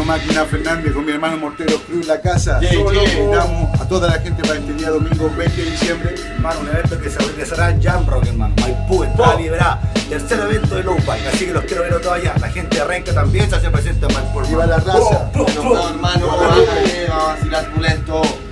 Máquina Fernández con mi hermano Mortero Cruz en la casa. Solo invitamos a toda la gente para este día domingo 20 de diciembre. Hermano, un evento que se realizará en Jam Rock, hermano. Maipú, entrada liberada. Tercer evento de Low Bike, así que los quiero ver todos allá. La gente de Renca también se hace presente en Maipú. Viva la raza. hermano, vamos a vacilar pulento.